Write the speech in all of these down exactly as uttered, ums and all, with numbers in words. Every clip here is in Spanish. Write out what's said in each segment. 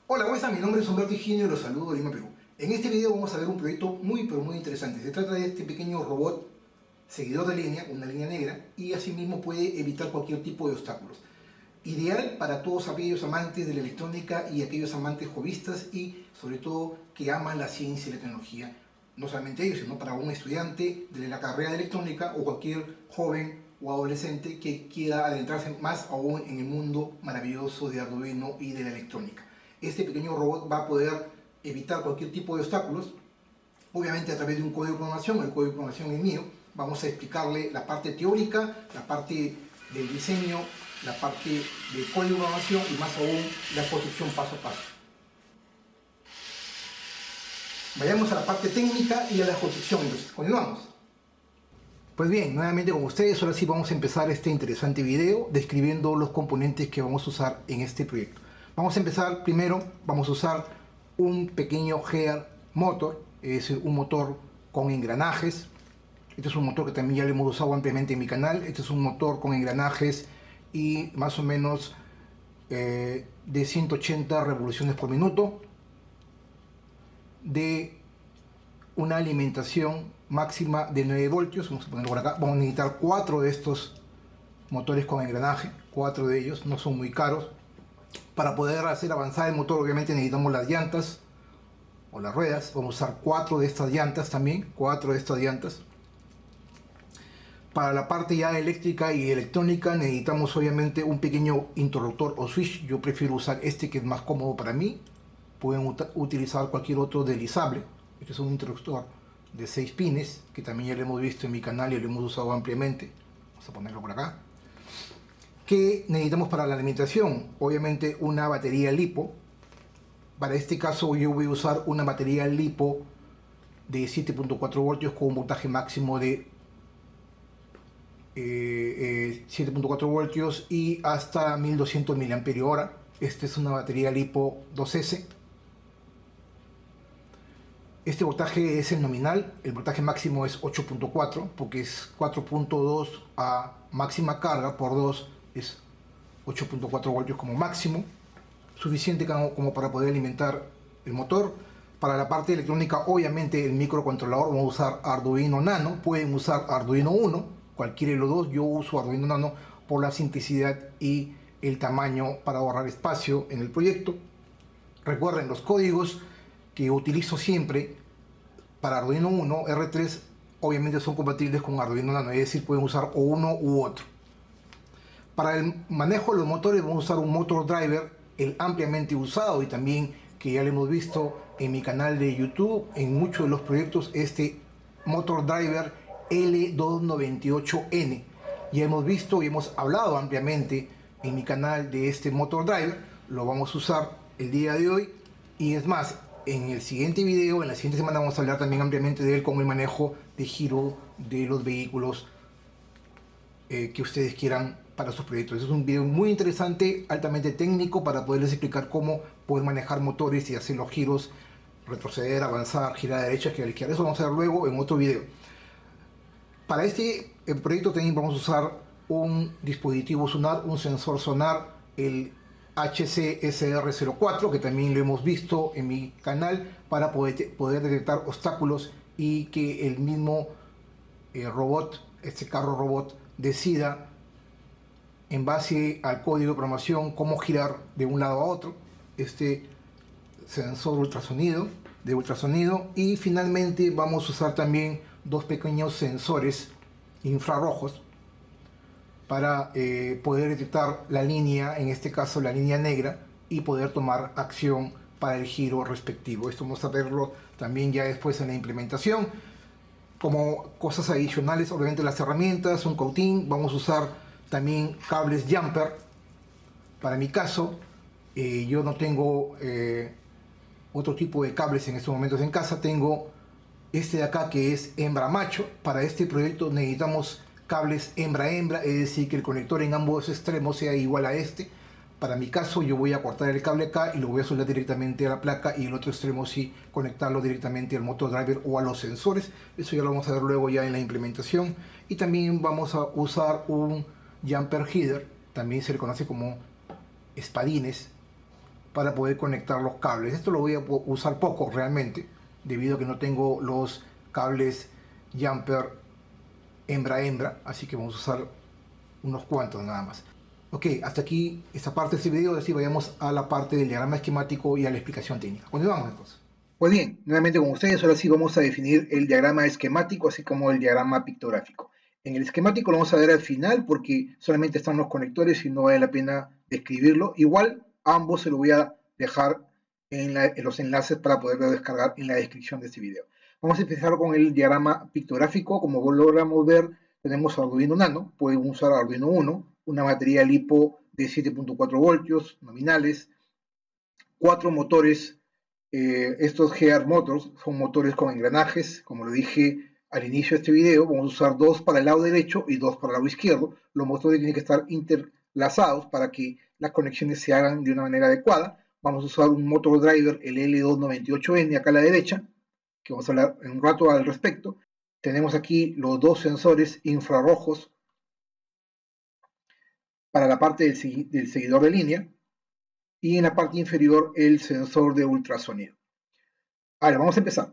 Hola, ¿cómo están? Mi nombre es Humberto Higinio y los saludo de Lima, Perú. En este video vamos a ver un proyecto muy pero muy interesante. Se trata de este pequeño robot seguidor de línea, una línea negra, y asimismo puede evitar cualquier tipo de obstáculos. Ideal para todos aquellos amantes de la electrónica y aquellos amantes hobbyistas y sobre todo que aman la ciencia y la tecnología. No solamente ellos, sino para un estudiante de la carrera de electrónica o cualquier joven o adolescente que quiera adentrarse más aún en el mundo maravilloso de Arduino y de la electrónica. Este pequeño robot va a poder evitar cualquier tipo de obstáculos, obviamente a través de un código de programación. El código de programación es mío. Vamos a explicarle la parte teórica, la parte del diseño, la parte del código de programación y más aún la construcción paso a paso. Vayamos a la parte técnica y a la construcción. Entonces, continuamos. Pues bien, nuevamente con ustedes, ahora sí vamos a empezar este interesante video describiendo los componentes que vamos a usar en este proyecto. Vamos a empezar primero, vamos a usar un pequeño gear motor, es un motor con engranajes. Este es un motor que también ya lo hemos usado ampliamente en mi canal. Este es un motor con engranajes y más o menos eh, de ciento ochenta revoluciones por minuto, de una alimentación máxima de nueve voltios. Vamos a ponerlo por acá. Vamos a necesitar cuatro de estos motores con engranaje, cuatro de ellos, no son muy caros. Para poder hacer avanzar el motor obviamente necesitamos las llantas o las ruedas. Vamos a usar cuatro de estas llantas también, cuatro de estas llantas. Para la parte ya eléctrica y electrónica necesitamos obviamente un pequeño interruptor o switch. Yo prefiero usar este que es más cómodo para mí. Pueden ut utilizar cualquier otro deslizable. Este es un interruptor de seis pines que también ya lo hemos visto en mi canal y lo hemos usado ampliamente. Vamos a ponerlo por acá. ¿Qué necesitamos para la alimentación? Obviamente una batería LiPo. Para este caso yo voy a usar una batería LiPo de siete punto cuatro voltios con un voltaje máximo de eh, eh, siete punto cuatro voltios y hasta mil doscientos miliamperios hora. Esta es una batería LiPo dos S. Este voltaje es el nominal, el voltaje máximo es ocho punto cuatro porque es cuatro punto dos a máxima carga por dos, es ocho punto cuatro voltios como máximo, suficiente como para poder alimentar el motor. Para la parte electrónica obviamente el microcontrolador vamos a usar Arduino Nano, pueden usar Arduino Uno, cualquiera de los dos. Yo uso Arduino Nano por la simplicidad y el tamaño para ahorrar espacio en el proyecto. Recuerden, los códigos que utilizo siempre para Arduino Uno, R tres, obviamente son compatibles con Arduino Nano, es decir, pueden usar o uno u otro. Para el manejo de los motores vamos a usar un motor driver, el ampliamente usado y también que ya lo hemos visto en mi canal de YouTube, en muchos de los proyectos, este motor driver L doscientos noventa y ocho N. Ya hemos visto y hemos hablado ampliamente en mi canal de este motor driver, lo vamos a usar el día de hoy y es más, en el siguiente video, en la siguiente semana vamos a hablar también ampliamente de él con el manejo de giro de los vehículos eh, que ustedes quieran para sus proyectos. Es un video muy interesante, altamente técnico para poderles explicar cómo poder manejar motores y hacer los giros, retroceder, avanzar, girar a la derecha, girar a la izquierda. Eso vamos a ver luego en otro video. Para este el proyecto también vamos a usar un dispositivo sonar, un sensor sonar, el H C S R cero cuatro, que también lo hemos visto en mi canal, para poder, poder detectar obstáculos y que el mismo eh, robot, este carro robot, decida en base al código de programación cómo girar de un lado a otro. Este sensor ultrasonido, de ultrasonido, y finalmente vamos a usar también dos pequeños sensores infrarrojos para eh, poder detectar la línea, en este caso la línea negra, y poder tomar acción para el giro respectivo. Esto vamos a verlo también ya después en la implementación. Como cosas adicionales, obviamente las herramientas, un cautín, vamos a usar también cables jumper. Para mi caso, eh, yo no tengo eh, otro tipo de cables en estos momentos en casa, tengo este de acá que es hembra macho. Para este proyecto necesitamos cables hembra-hembra, es decir, que el conector en ambos extremos sea igual a este. Para mi caso yo voy a cortar el cable acá y lo voy a soldar directamente a la placa, y el otro extremo sí conectarlo directamente al motor driver o a los sensores. Eso ya lo vamos a ver luego ya en la implementación. Y también vamos a usar un jumper header, también se le conoce como espadines, para poder conectar los cables. Esto lo voy a usar poco realmente, debido a que no tengo los cables jumper hembra-hembra, así que vamos a usar unos cuantos nada más. Ok, hasta aquí esta parte de este video, así vayamos a la parte del diagrama esquemático y a la explicación técnica. Continuamos entonces. Pues bien, nuevamente con ustedes, ahora sí vamos a definir el diagrama esquemático, así como el diagrama pictográfico. En el esquemático lo vamos a ver al final porque solamente están los conectores y no vale la pena describirlo. Igual ambos se lo voy a dejar en, la, en los enlaces para poderlo descargar en la descripción de este video. Vamos a empezar con el diagrama pictográfico. Como logramos ver, tenemos Arduino Nano, pueden usar Arduino Uno, una batería LiPo de siete punto cuatro voltios nominales, cuatro motores. Eh, estos G R Motors son motores con engranajes, como lo dije al inicio de este video. Vamos a usar dos para el lado derecho y dos para el lado izquierdo. Los motores tienen que estar interlazados para que las conexiones se hagan de una manera adecuada. Vamos a usar un motor driver, el L dos noventa y ocho N, acá a la derecha, que vamos a hablar en un rato al respecto. Tenemos aquí los dos sensores infrarrojos para la parte del, del seguidor de línea, y en la parte inferior el sensor de ultrasonido. Ahora, vamos a empezar.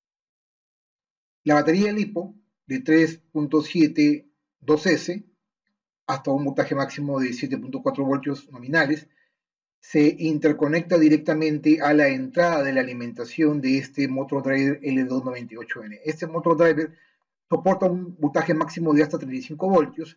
La batería LiPo de tres punto setenta y dos S hasta un voltaje máximo de siete punto cuatro voltios nominales se interconecta directamente a la entrada de la alimentación de este motor driver L dos noventa y ocho N. Este motor driver soporta un voltaje máximo de hasta treinta y cinco voltios,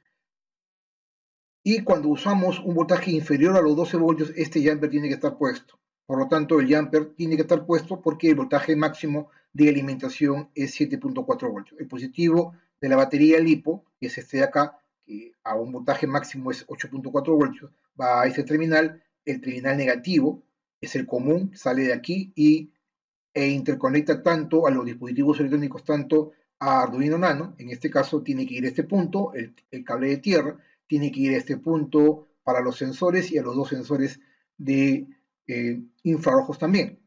y cuando usamos un voltaje inferior a los doce voltios, este jumper tiene que estar puesto. Por lo tanto, el jumper tiene que estar puesto porque el voltaje máximo de alimentación es siete punto cuatro voltios. El positivo de la batería LiPo, que es este de acá, que a un voltaje máximo es ocho punto cuatro voltios, va a este terminal. El terminal negativo es el común, sale de aquí y, e interconecta tanto a los dispositivos electrónicos, tanto a Arduino Nano. En este caso tiene que ir a este punto, el, el cable de tierra, tiene que ir a este punto para los sensores y a los dos sensores de eh, infrarrojos también.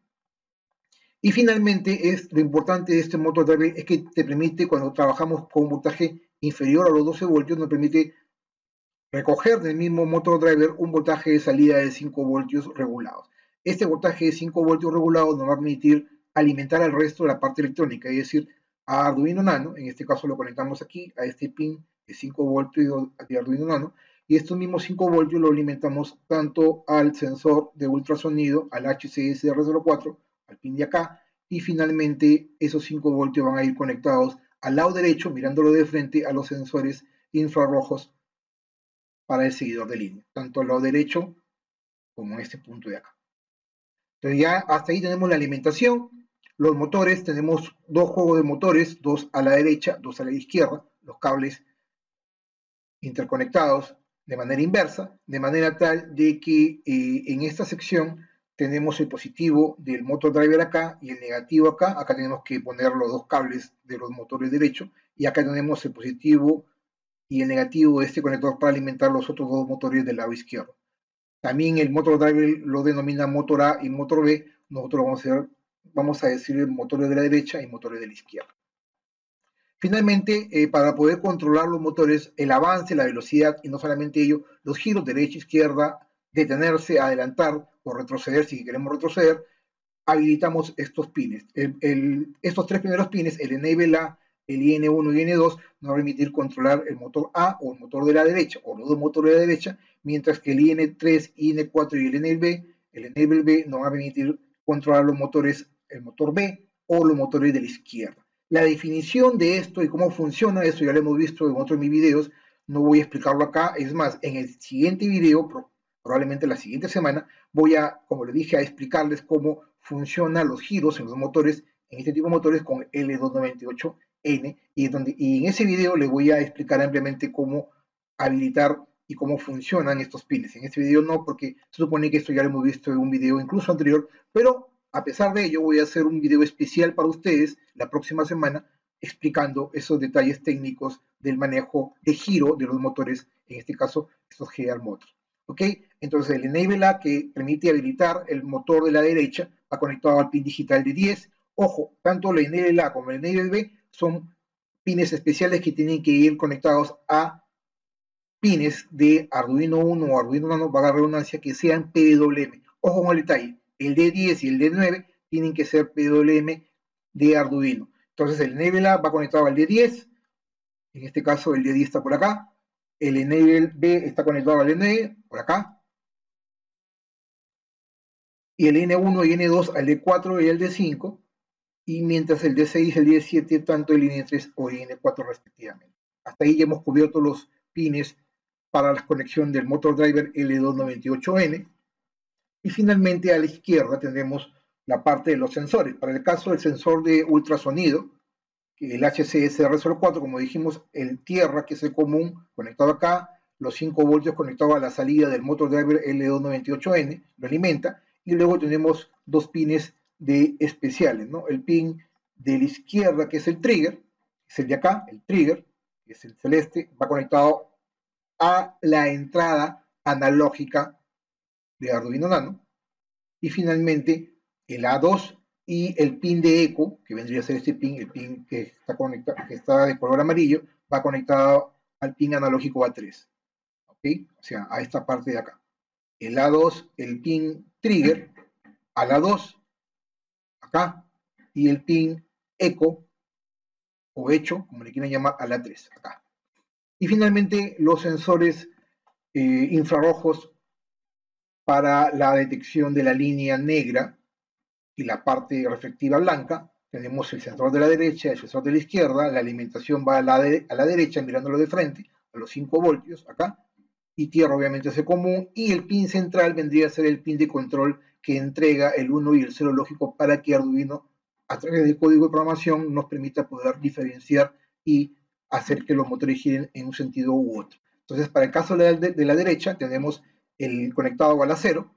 Y finalmente, es, lo importante de este motor driver es que te permite, cuando trabajamos con un voltaje inferior a los doce voltios, nos permite recoger del mismo motor driver un voltaje de salida de cinco voltios regulados. Este voltaje de cinco voltios regulados nos va a permitir alimentar al resto de la parte electrónica, es decir, a Arduino Nano. En este caso lo conectamos aquí a este pin de cinco voltios de Arduino Nano, y estos mismos cinco voltios lo alimentamos tanto al sensor de ultrasonido, al H C S R cero cuatro, al pin de acá, y finalmente esos cinco voltios van a ir conectados al lado derecho, mirándolo de frente, a los sensores infrarrojos para el seguidor de línea, tanto al lado derecho como en este punto de acá. Entonces ya hasta ahí tenemos la alimentación. Los motores, tenemos dos juegos de motores, dos a la derecha, dos a la izquierda, los cables interconectados de manera inversa, de manera tal de que eh, en esta sección tenemos el positivo del motor driver acá y el negativo acá. Acá tenemos que poner los dos cables de los motores derechos, y acá tenemos el positivo y el negativo de este conector para alimentar los otros dos motores del lado izquierdo. También el motor driver lo denomina motor A y motor B. Nosotros vamos a, hacer, vamos a decir motores de la derecha y motores de la izquierda. Finalmente, eh, para poder controlar los motores, el avance, la velocidad y no solamente ello, los giros derecha, izquierda, detenerse, adelantar o retroceder si queremos retroceder, habilitamos estos pines. El, el, estos tres primeros pines, el Enable A, el I N uno y I N dos, nos va a permitir controlar el motor A o el motor de la derecha, o los dos motores de la derecha, mientras que el I N tres, I N cuatro y el Enable B, el Enable B nos va a permitir controlar los motores, el motor B o los motores de la izquierda. La definición de esto y cómo funciona esto ya lo hemos visto en otros de mis videos, no voy a explicarlo acá. Es más, en el siguiente video, probablemente la siguiente semana, voy a, como le dije, a explicarles cómo funcionan los giros en los motores, en este tipo de motores con L dos noventa y ocho N, y, donde, y en ese video les voy a explicar ampliamente cómo habilitar y cómo funcionan estos pines. En este video no, porque se supone que esto ya lo hemos visto en un video incluso anterior, pero a pesar de ello voy a hacer un video especial para ustedes la próxima semana explicando esos detalles técnicos del manejo de giro de los motores, en este caso estos G R Motors. ¿Ok? Entonces el Enable A, que permite habilitar el motor de la derecha, va conectado al pin digital de diez. Ojo, tanto el Enable A como el Enable B son pines especiales que tienen que ir conectados a pines de Arduino Uno o Arduino Nano, vaga redundancia, que sean P W M, Ojo con el detalle, el D diez y el D nueve tienen que ser P W M de Arduino. Entonces el Enable A va conectado al D diez, en este caso el D diez está por acá, el Enable B está conectado al D nueve, por acá, y el N uno y N dos al D cuatro y al D cinco, y mientras el D seis y el D siete tanto el N tres o el N cuatro respectivamente. Hasta ahí ya hemos cubierto los pines para la conexión del motor driver L doscientos noventa y ocho N, y finalmente a la izquierda tenemos la parte de los sensores. Para el caso del sensor de ultrasonido, el H C S R cero cuatro, como dijimos, el tierra, que es el común, conectado acá, los cinco voltios conectados a la salida del motor driver L doscientos noventa y ocho N, lo alimenta, y luego tenemos dos pines de especiales, ¿no? El pin de la izquierda, que es el trigger, que es el de acá, el trigger, que es el celeste, va conectado a la entrada analógica de Arduino Nano, y finalmente el A dos y el pin de eco, que vendría a ser este pin, el pin que está, conectado, que está de color amarillo, va conectado al pin analógico A tres, ¿ok? O sea, a esta parte de acá. El A dos, el pin trigger, al A dos, acá, y el pin eco, o hecho, como le quieran llamar, al A tres, acá. Y finalmente los sensores eh, infrarrojos para la detección de la línea negra y la parte reflectiva blanca. Tenemos el sensor de la derecha, el sensor de la izquierda, la alimentación va a la, de, a la derecha mirándolo de frente, a los cinco voltios acá, y tierra obviamente es el común, y el pin central vendría a ser el pin de control que entrega el uno y el cero lógico para que Arduino, a través del código de programación, nos permita poder diferenciar y hacer que los motores giren en un sentido u otro. Entonces, para el caso de la, de la derecha, tenemos el conectado al acero,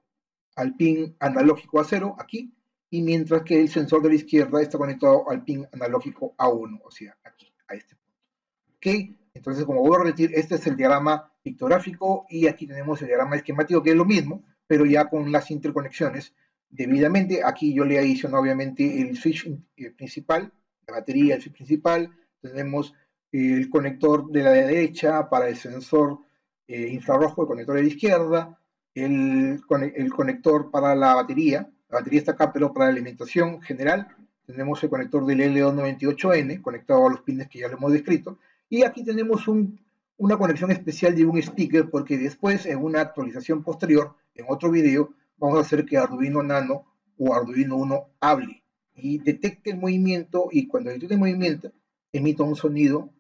al pin analógico A cero aquí, y mientras que el sensor de la izquierda está conectado al pin analógico A uno, o sea, aquí, a este punto. ¿Ok? Entonces, como voy a repetir, este es el diagrama pictográfico y aquí tenemos el diagrama esquemático, que es lo mismo, pero ya con las interconexiones debidamente. Aquí yo le adiciono obviamente el switch principal, la batería, el switch principal, tenemos el conector de la derecha para el sensor eh, infrarrojo, el conector de la izquierda, el, el conector para la batería, la batería está acá, pero para la alimentación general tenemos el conector del L doscientos noventa y ocho N conectado a los pines que ya lo hemos descrito, y aquí tenemos un, una conexión especial de un speaker, porque después en una actualización posterior, en otro video, vamos a hacer que Arduino Nano o Arduino Uno hable y detecte el movimiento, y cuando detecte el movimiento emita un sonido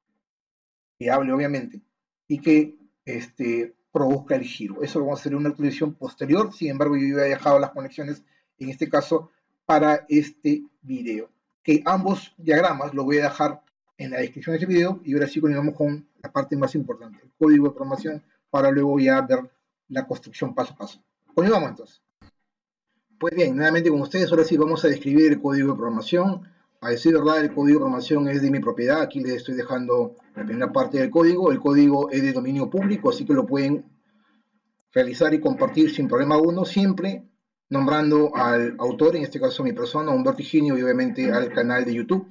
que hable obviamente y que este, produzca el giro. Eso lo vamos a hacer en una actualización posterior. Sin embargo, yo había dejado las conexiones en este caso para este video, que ambos diagramas los voy a dejar en la descripción de este video, y ahora sí continuamos con la parte más importante, el código de programación, para luego ya ver la construcción paso a paso. Continuamos entonces. Pues bien, nuevamente con ustedes, ahora sí vamos a describir el código de programación. A decir verdad, el código de programación es de mi propiedad. Aquí les estoy dejando la primera parte del código. El código es de dominio público, así que lo pueden realizar y compartir sin problema alguno, siempre nombrando al autor, en este caso mi persona, Humberto Higinio, y obviamente al canal de YouTube.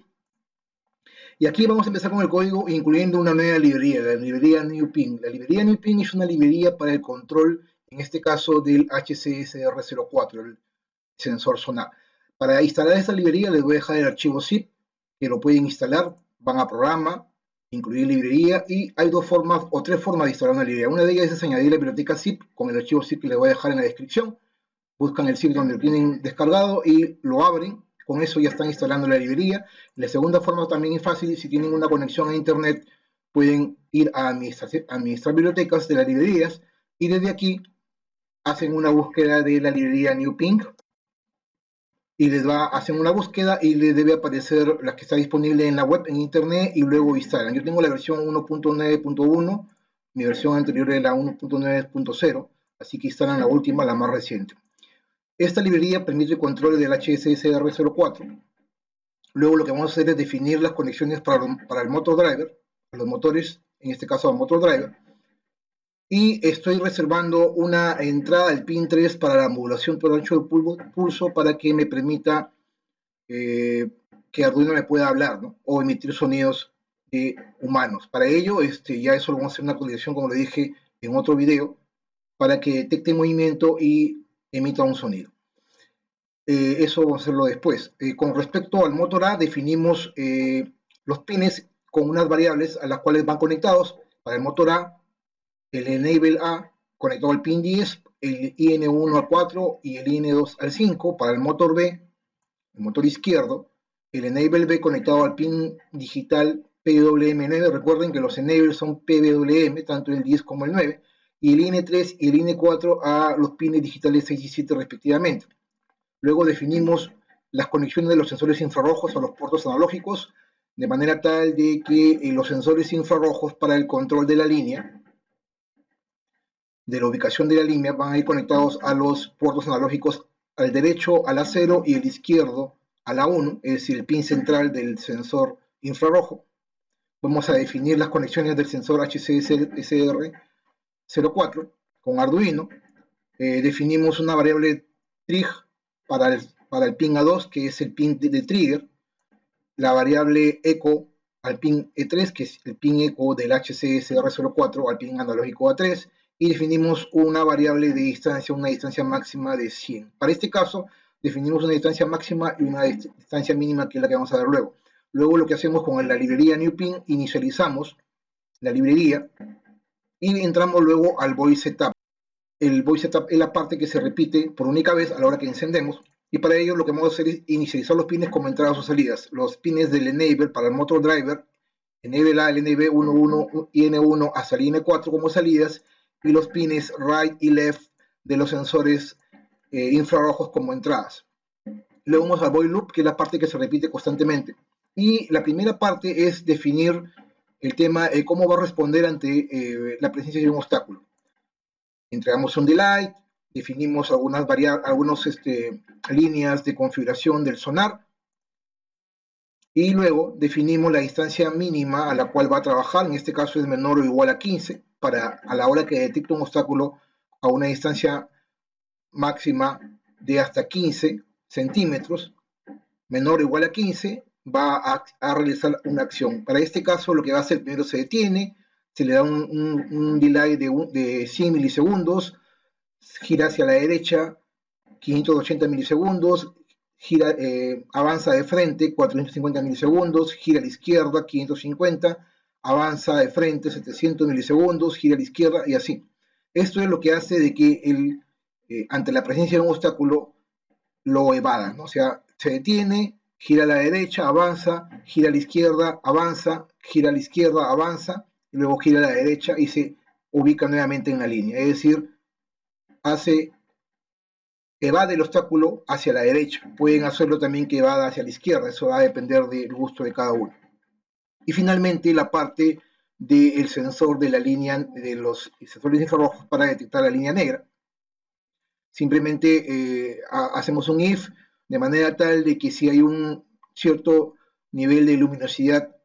Y aquí vamos a empezar con el código, incluyendo una nueva librería, la librería NewPin. La librería NewPin es una librería para el control, en este caso del H C S R cero cuatro, el sensor sonar. Para instalar esta librería les voy a dejar el archivo zip, que lo pueden instalar, van a programa, incluir librería, y hay dos formas o tres formas de instalar una librería. Una de ellas es añadir la biblioteca zip con el archivo zip que les voy a dejar en la descripción. Buscan el zip donde lo tienen descargado y lo abren. Con eso ya están instalando la librería. La segunda forma también es fácil. Si tienen una conexión a internet, pueden ir a administrar, a administrar bibliotecas de las librerías, y desde aquí hacen una búsqueda de la librería NewPin y les va, hacen una búsqueda y les debe aparecer la que está disponible en la web, en internet, y luego instalan. Yo tengo la versión uno punto nueve punto uno, mi versión anterior era la uno punto nueve punto cero, así que instalan la última, la más reciente. Esta librería permite el control del H C S R cero cuatro. Luego lo que vamos a hacer es definir las conexiones para, para el motor driver, los motores, en este caso el motor driver, y estoy reservando una entrada al pin tres para la modulación por ancho de pulso, para que me permita eh, que Arduino me pueda hablar, ¿no? O emitir sonidos eh, humanos. Para ello, este, ya eso lo vamos a hacer una actualización, como le dije en otro video, para que detecte movimiento y emita un sonido. Eh, eso vamos a hacerlo después. Eh, con respecto al motor A, definimos eh, los pines con unas variables a las cuales van conectados. Para el motor A, el enable A conectado al pin diez, el I N uno al cuatro y el I N dos al cinco. Para el motor B, el motor izquierdo, el enable B conectado al pin digital P W M nueve. Recuerden que los enables son P W M, tanto el diez como el nueve, y el I N tres y el I N cuatro a los pines digitales seis y siete respectivamente. Luego definimos las conexiones de los sensores infrarrojos a los puertos analógicos, de manera tal de que eh, los sensores infrarrojos para el control de la línea, de la ubicación de la línea, van a ir conectados a los puertos analógicos al derecho a la cero y el izquierdo a la uno, es decir, el pin central del sensor infrarrojo. Vamos a definir las conexiones del sensor H C S R cero cuatro con Arduino. Eh, definimos una variable trig para el, para el pin A dos, que es el pin de, de trigger, la variable echo al pin E tres, que es el pin echo del H C S R cero cuatro al pin analógico A tres, y definimos una variable de distancia, una distancia máxima de cien. Para este caso, definimos una distancia máxima y una distancia mínima, que es la que vamos a ver luego. Luego lo que hacemos con la librería NewPin, inicializamos la librería y entramos luego al voice setup. El voice setup es la parte que se repite por única vez a la hora que encendemos, y para ello lo que vamos a hacer es inicializar los pines como entradas o salidas. Los pines del enable para el motor driver, enable A, el N B uno uno y N uno hasta el I N cuatro como salidas, y los pines right y left de los sensores eh, infrarrojos como entradas. Luego vamos al void loop, que es la parte que se repite constantemente. Y la primera parte es definir el tema de cómo va a responder ante eh, la presencia de un obstáculo. Entregamos un delay, definimos algunas variables, algunas este, líneas de configuración del sonar, y luego definimos la distancia mínima a la cual va a trabajar. En este caso es menor o igual a quince, para a la hora que detecta un obstáculo a una distancia máxima de hasta quince centímetros, menor o igual a quince, va a, a realizar una acción. Para este caso lo que va a hacer, primero se detiene, se le da un, un, un delay de, un, de cien milisegundos, gira hacia la derecha quinientos ochenta milisegundos, gira, eh, avanza de frente cuatrocientos cincuenta milisegundos, gira a la izquierda quinientos cincuenta, avanza de frente setecientos milisegundos, gira a la izquierda, y así. Esto es lo que hace de que el, eh, ante la presencia de un obstáculo lo evada, ¿no? O sea, se detiene, gira a la derecha, avanza, gira a la izquierda, avanza, gira a la izquierda, avanza, y luego gira a la derecha y se ubica nuevamente en la línea. Es decir, hace, evade el obstáculo hacia la derecha. Pueden hacerlo también que evada hacia la izquierda, eso va a depender del gusto de cada uno. Y finalmente la parte del sensor de la línea, de los sensores infrarrojos para detectar la línea negra. Simplemente eh, hacemos un if de manera tal de que si hay un cierto nivel de luminosidad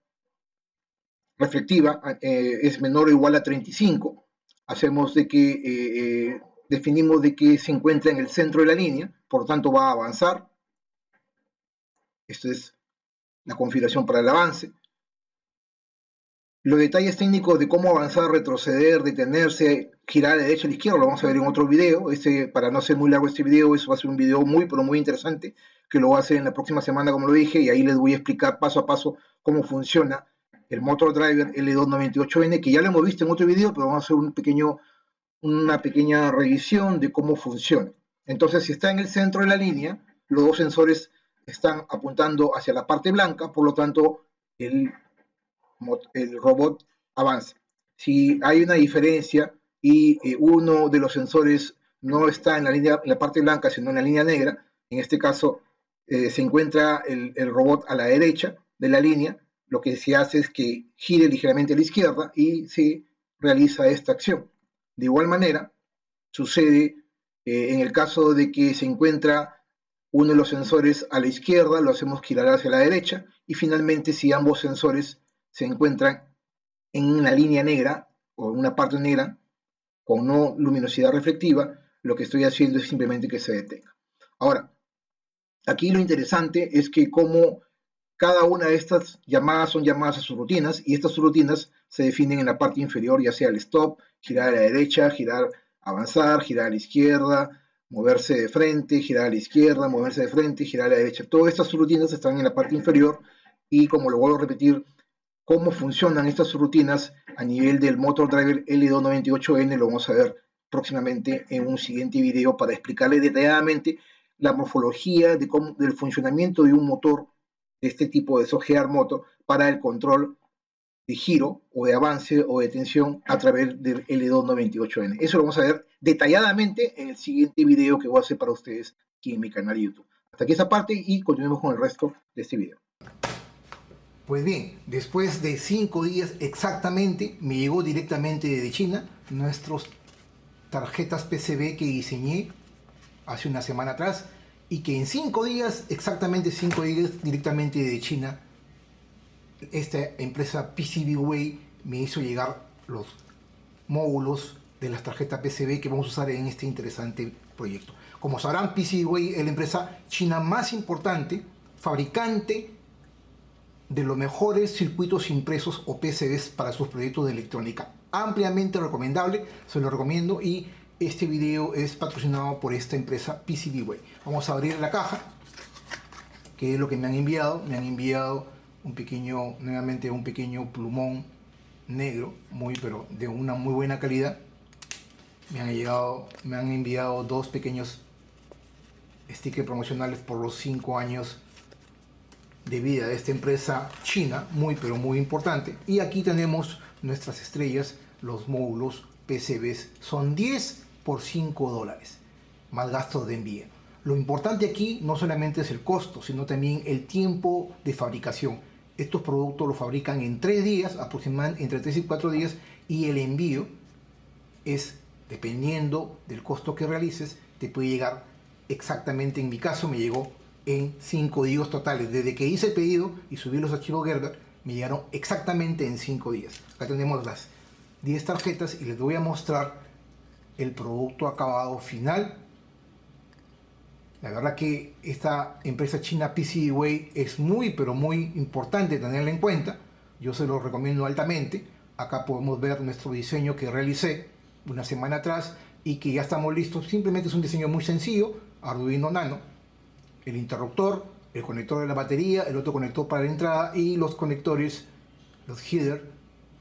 reflectiva, eh, es menor o igual a treinta y cinco, hacemos de que eh, eh, definimos de que se encuentra en el centro de la línea, por lo tanto va a avanzar. Esta es la configuración para el avance. Los detalles técnicos de cómo avanzar, retroceder, detenerse, girar a la derecha y a la izquierda lo vamos a ver en otro video. Este, para no ser muy largo este video, eso va a ser un video muy, pero muy interesante, que lo voy a hacer en la próxima semana, como lo dije, y ahí les voy a explicar paso a paso cómo funciona el motor driver L dos noventa y ocho N, que ya lo hemos visto en otro video, pero vamos a hacer un pequeño, una pequeña revisión de cómo funciona. Entonces, si está en el centro de la línea, los dos sensores están apuntando hacia la parte blanca, por lo tanto, el el robot avanza. Si hay una diferencia y eh, uno de los sensores no está en la, línea, en la parte blanca, sino en la línea negra, en este caso eh, se encuentra el, el robot a la derecha de la línea, lo que se hace es que gire ligeramente a la izquierda y se realiza esta acción. De igual manera, sucede eh, en el caso de que se encuentra uno de los sensores a la izquierda, lo hacemos girar hacia la derecha, y finalmente si ambos sensores se encuentran en una línea negra o en una parte negra con no luminosidad reflectiva, lo que estoy haciendo es simplemente que se detenga. Ahora, aquí lo interesante es que como cada una de estas llamadas son llamadas a sus rutinas, y estas rutinas se definen en la parte inferior, ya sea el stop, girar a la derecha, girar, avanzar, girar a la izquierda, moverse de frente, girar a la izquierda, moverse de frente, girar a la derecha. Todas estas rutinas están en la parte inferior y, como lo vuelvo a repetir, cómo funcionan estas rutinas a nivel del Motor Driver L doscientos noventa y ocho N lo vamos a ver próximamente en un siguiente video para explicarle detalladamente la morfología de cómo, del funcionamiento de un motor de este tipo de Sogear Motor para el control de giro o de avance o de tensión a través del L doscientos noventa y ocho N. Eso lo vamos a ver detalladamente en el siguiente video que voy a hacer para ustedes aquí en mi canal de YouTube. Hasta aquí esa parte y continuemos con el resto de este video. Pues bien, después de cinco días exactamente, me llegó directamente de China nuestras tarjetas P C B que diseñé hace una semana atrás y que en cinco días, exactamente cinco días, directamente de China, esta empresa PCBWay me hizo llegar los módulos de las tarjetas P C B que vamos a usar en este interesante proyecto. Como sabrán, PCBWay es la empresa china más importante, fabricante de los mejores circuitos impresos o P C Bs para sus proyectos de electrónica. Ampliamente recomendable, se lo recomiendo, y este video es patrocinado por esta empresa PCBWay. Vamos a abrir la caja, que es lo que me han enviado. Me han enviado un pequeño, nuevamente un pequeño plumón negro, muy pero de una muy buena calidad. Me han llegado, me han enviado dos pequeños stickers promocionales por los cinco años de vida de esta empresa china, muy pero muy importante. Y aquí tenemos nuestras estrellas, los módulos P C Bs. Son diez por cinco dólares, más gastos de envío. Lo importante aquí no solamente es el costo, sino también el tiempo de fabricación. Estos productos los fabrican en tres días, aproximadamente entre tres y cuatro días, y el envío es, dependiendo del costo que realices, te puede llegar exactamente, en mi caso me llegó en cinco días totales. Desde que hice el pedido y subí los archivos Gerber, me llegaron exactamente en cinco días. Acá tenemos las diez tarjetas y les voy a mostrar el producto acabado final. La verdad que esta empresa china PCBWay es muy pero muy importante tenerla en cuenta. Yo se lo recomiendo altamente. Acá podemos ver nuestro diseño que realicé una semana atrás y que ya estamos listos. Simplemente es un diseño muy sencillo, Arduino Nano, el interruptor, el conector de la batería, el otro conector para la entrada y los conectores, los header,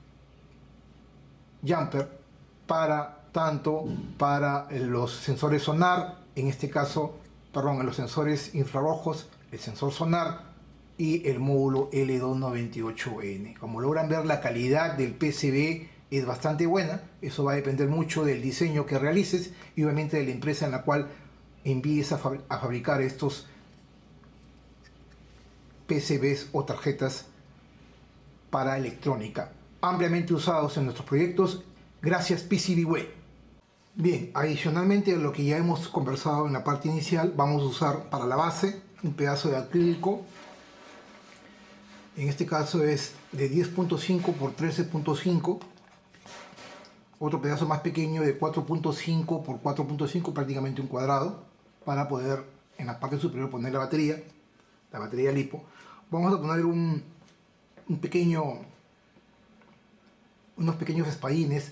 jumper, para tanto para los sensores sonar, en este caso, perdón, los sensores infrarrojos, el sensor sonar y el módulo L doscientos noventa y ocho N. Como logran ver, la calidad del P C B es bastante buena. Eso va a depender mucho del diseño que realices y obviamente de la empresa en la cual envíes a, fab a fabricar estos P C Bs o tarjetas para electrónica, ampliamente usados en nuestros proyectos. Gracias PCBWay. Bien, adicionalmente a lo que ya hemos conversado en la parte inicial, vamos a usar para la base un pedazo de acrílico. En este caso es de diez punto cinco por trece punto cinco. Otro pedazo más pequeño de cuatro punto cinco por cuatro punto cinco, prácticamente un cuadrado, para poder en la parte superior poner la batería, la batería lipo. Vamos a poner un, un pequeño, unos pequeños espadines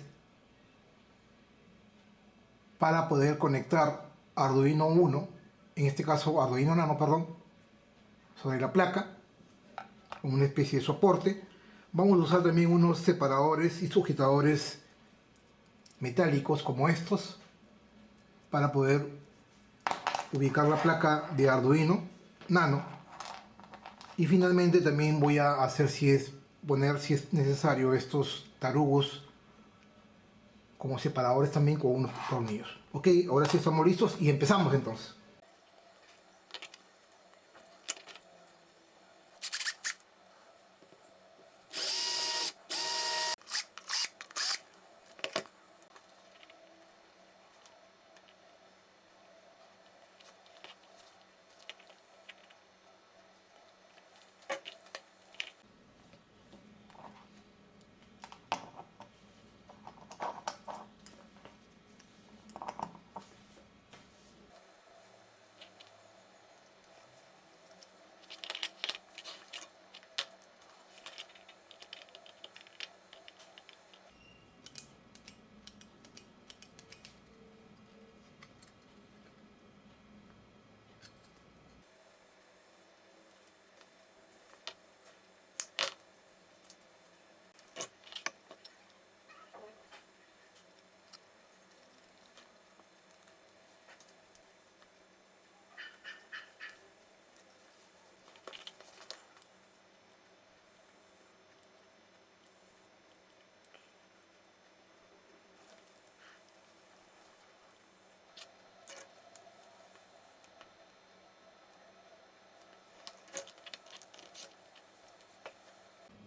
para poder conectar Arduino Uno, en este caso Arduino Nano, perdón, sobre la placa, como una especie de soporte. Vamos a usar también unos separadores y sujetadores metálicos como estos para poder ubicar la placa de Arduino Nano. Y finalmente también voy a hacer, si es poner si es necesario, estos tarugos como separadores también con unos tornillos. Ok, ahora sí estamos listos y empezamos entonces.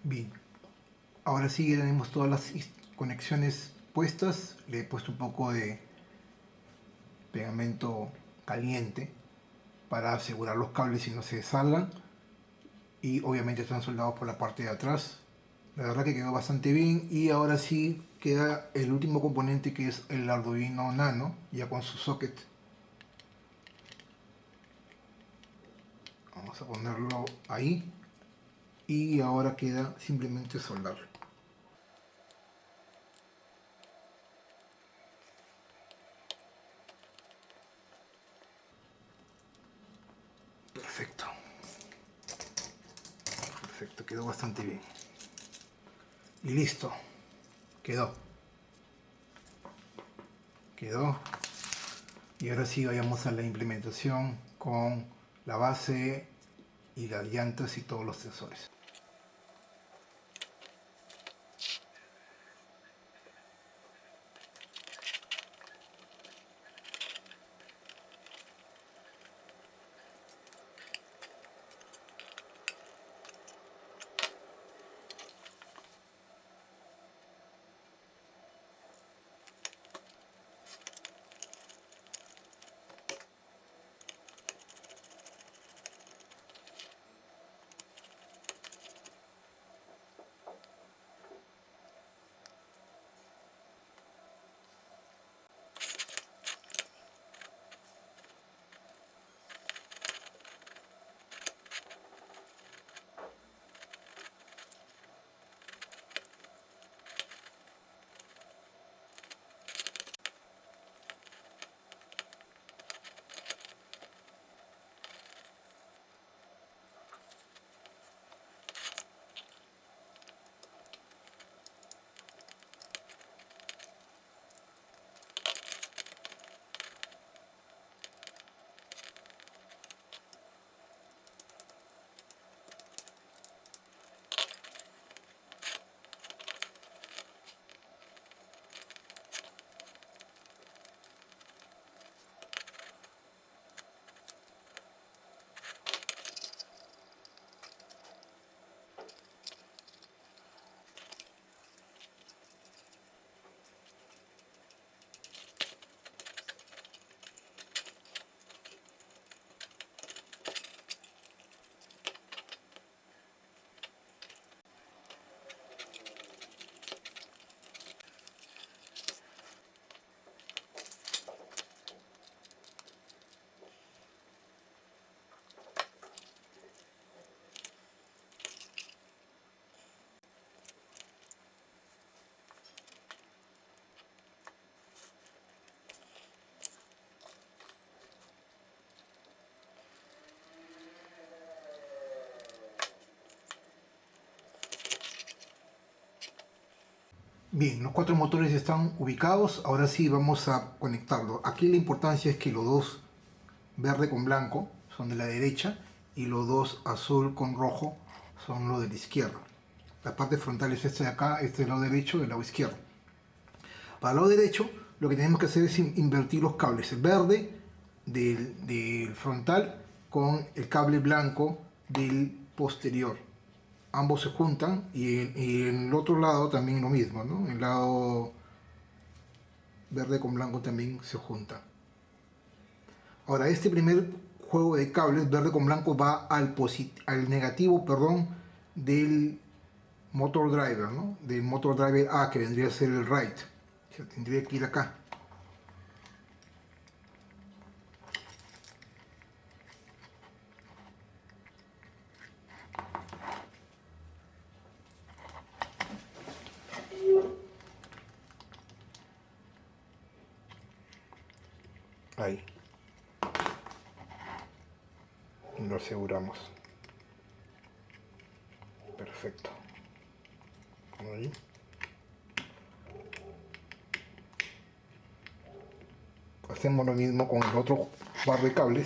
Bien, ahora sí ya tenemos todas las conexiones puestas. Le he puesto un poco de pegamento caliente para asegurar los cables y no se salgan, y obviamente están soldados por la parte de atrás. La verdad que quedó bastante bien. Y ahora sí queda el último componente, que es el Arduino Nano, ya con su socket. Vamos a ponerlo ahí y ahora queda simplemente soldar. Perfecto. Perfecto, quedó bastante bien. Y listo. Quedó. Quedó. Y ahora sí vayamos a la implementación con la base y las llantas y todos los sensores. Bien, los cuatro motores están ubicados. Ahora sí vamos a conectarlos. Aquí la importancia es que los dos verde con blanco son de la derecha y los dos azul con rojo son los de la izquierda. La parte frontal es esta de acá, este del lado derecho y del lado izquierdo. Para el lado derecho lo que tenemos que hacer es invertir los cables. El verde del, del frontal con el cable blanco del posterior. Ambos se juntan, y en, y en el otro lado también lo mismo, ¿no? El lado verde con blanco también se junta. Ahora, este primer juego de cables verde con blanco va al, al negativo, perdón, del motor driver, ¿no? Del motor driver A, que vendría a ser el right. O sea, tendría que ir acá. Ahí. Lo aseguramos. Perfecto. Ahí. Hacemos lo mismo con el otro par de cables.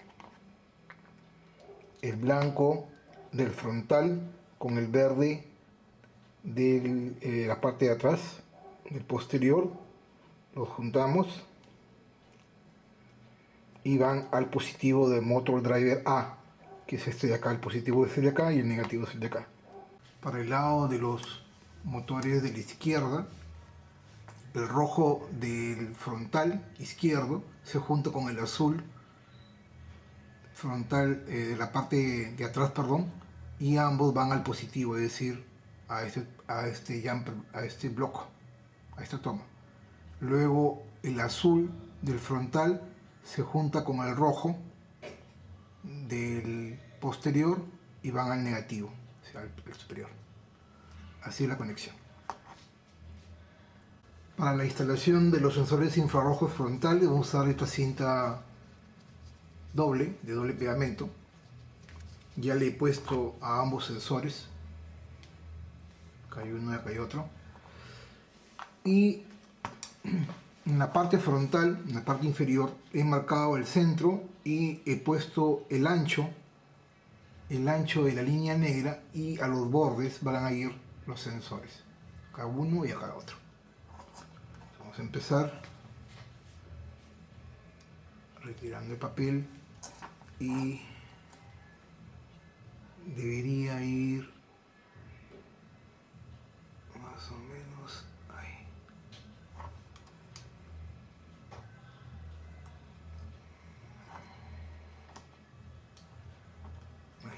El blanco del frontal con el verde de eh, la parte de atrás, del posterior. Los juntamos y van al positivo del motor driver A, que es este de acá. El positivo es el de acá y el negativo es el de acá. Para el lado de los motores de la izquierda, el rojo del frontal izquierdo se junta con el azul frontal eh, de la parte de atrás, perdón, y ambos van al positivo, es decir, a este, a este jumper, a este bloco, a esta toma. Luego el azul del frontal se junta con el rojo del posterior y van al negativo, o sea, al, al superior. Así es la conexión. Para la instalación de los sensores infrarrojos frontales vamos a usar esta cinta doble, de doble pegamento. Ya le he puesto a ambos sensores. Acá hay uno y acá hay otro. Y en la parte frontal, en la parte inferior, he marcado el centro y he puesto el ancho, el ancho de la línea negra, y a los bordes van a ir los sensores. Acá uno y acá otro. Vamos a empezar retirando el papel y debería ir más o menos ahí. Ahí.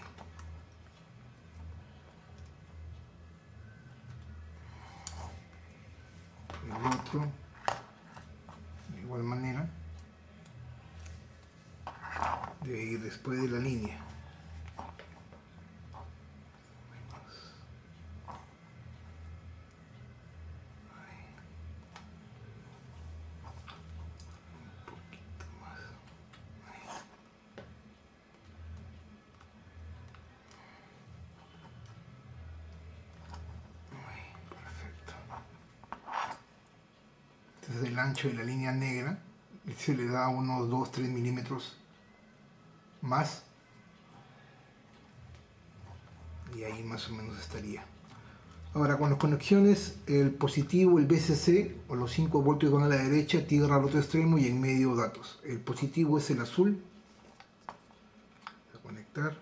El otro de igual manera debe ir después de la línea. Entonces el ancho de la línea negra se le da unos dos a tres milímetros más y ahí más o menos estaría. Ahora, con las conexiones, el positivo, el V C C o los cinco voltios van a la derecha, tierra al otro extremo y en medio datos. El positivo es el azul. Voy a conectar.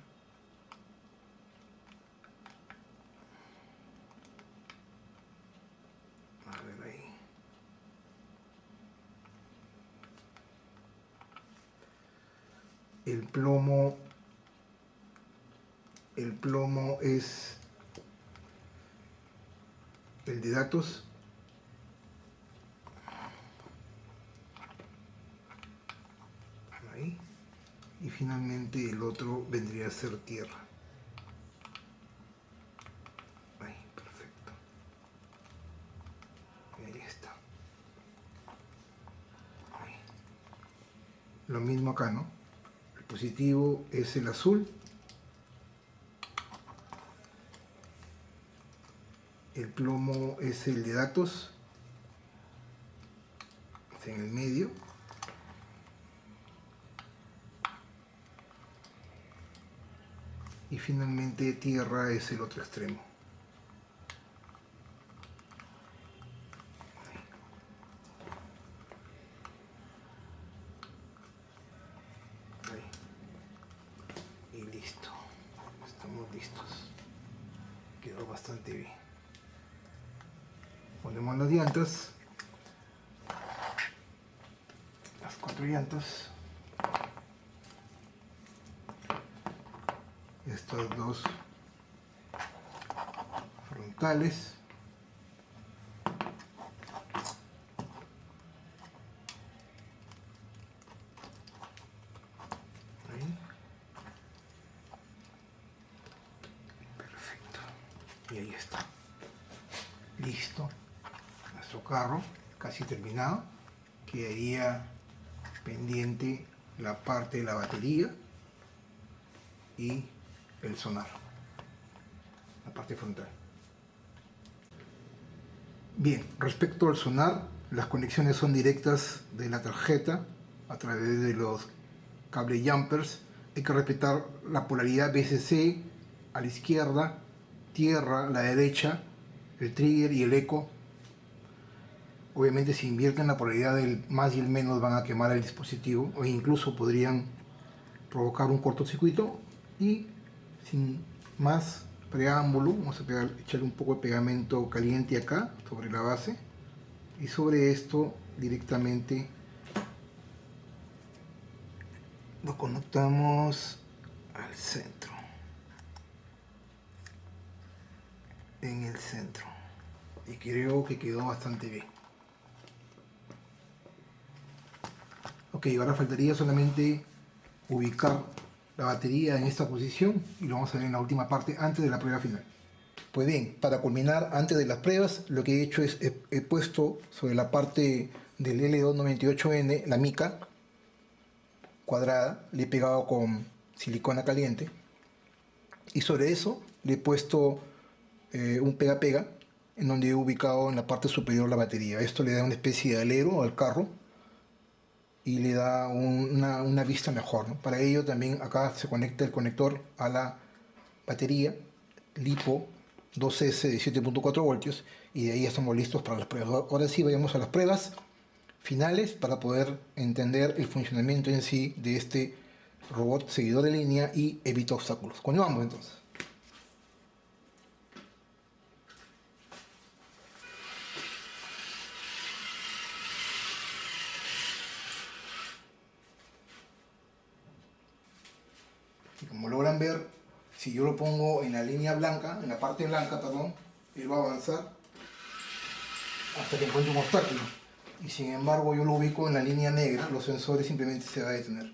A ver ahí. El plomo, el plomo es el de datos. Ahí. Y finalmente el otro vendría a ser tierra. Ahí, perfecto. Y ahí está. Ahí. Lo mismo acá, ¿no? El positivo es el azul. El plomo es el de datos, está en el medio. Y finalmente tierra es el otro extremo. Ahí. Y listo. Estamos listos. Quedó bastante bien. Ponemos las llantas, las cuatro llantas, estas dos frontales, ahí, perfecto, y ahí está, listo. Nuestro carro casi terminado. Quedaría pendiente la parte de la batería y el sonar, la parte frontal. Bien, respecto al sonar, las conexiones son directas de la tarjeta a través de los cables jumpers. Hay que respetar la polaridad V C C a la izquierda, tierra a la derecha, el trigger y el eco. Obviamente si invierten la polaridad del más y el menos van a quemar el dispositivo o incluso podrían provocar un cortocircuito y sin más preámbulo, vamos a pegar, echarle un poco de pegamento caliente acá sobre la base, y sobre esto directamente lo conectamos al centro, en el centro, y creo que quedó bastante bien. Ok, ahora faltaría solamente ubicar la batería en esta posición y lo vamos a ver en la última parte antes de la prueba final. Pues bien, para culminar antes de las pruebas, lo que he hecho es he, he puesto sobre la parte del L dos noventa y ocho N la mica cuadrada, le he pegado con silicona caliente y sobre eso le he puesto eh, un pega pega en donde he ubicado en la parte superior la batería. Esto le da una especie de alero al carro y le da un, una, una vista mejor, ¿no? Para ello también acá se conecta el conector a la batería LiPo dos S de siete punto cuatro voltios y de ahí estamos listos para las pruebas. Ahora sí vayamos a las pruebas finales para poder entender el funcionamiento en sí de este robot seguidor de línea y evita obstáculos. Continuamos entonces. Y como logran ver, si yo lo pongo en la línea blanca, en la parte blanca, perdón, él va a avanzar hasta que encuentre un obstáculo. Y sin embargo yo lo ubico en la línea negra, los sensores simplemente se van a detener.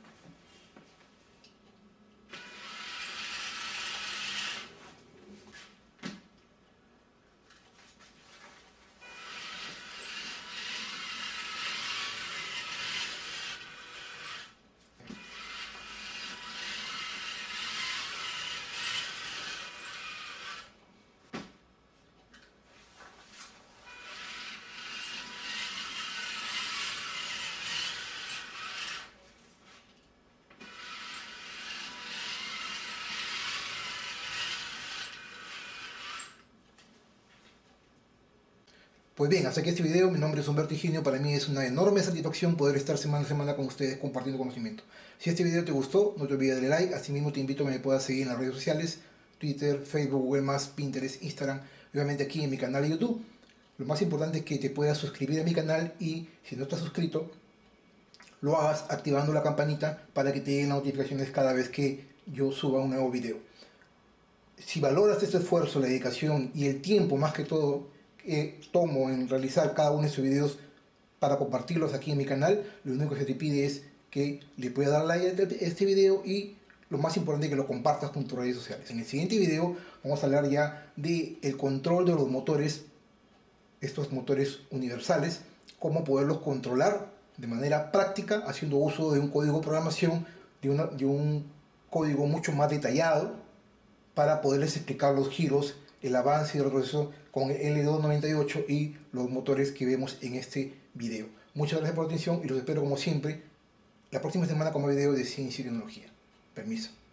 Pues bien, hasta aquí este video. Mi nombre es Humberto Higinio. Para mí es una enorme satisfacción poder estar semana a semana con ustedes compartiendo conocimiento. Si este video te gustó, no te olvides darle like. Asimismo te invito a que me puedas seguir en las redes sociales, Twitter, Facebook, Google más, Pinterest, Instagram, y obviamente aquí en mi canal de YouTube. Lo más importante es que te puedas suscribir a mi canal y si no estás suscrito, lo hagas activando la campanita para que te lleguen notificaciones cada vez que yo suba un nuevo video. Si valoras este esfuerzo, la dedicación y el tiempo más que todo que tomo en realizar cada uno de estos videos para compartirlos aquí en mi canal, lo único que se te pide es que le puedas dar like a este video y lo más importante es que lo compartas con tus redes sociales. En el siguiente video vamos a hablar ya del control de los motores, estos motores universales, cómo poderlos controlar de manera práctica haciendo uso de un código de programación, de, una, de un código mucho más detallado para poderles explicar los giros, el avance y el retroceso con el L dos noventa y ocho y los motores que vemos en este video. Muchas gracias por la atención y los espero como siempre la próxima semana con un video de ciencia y tecnología. Permiso.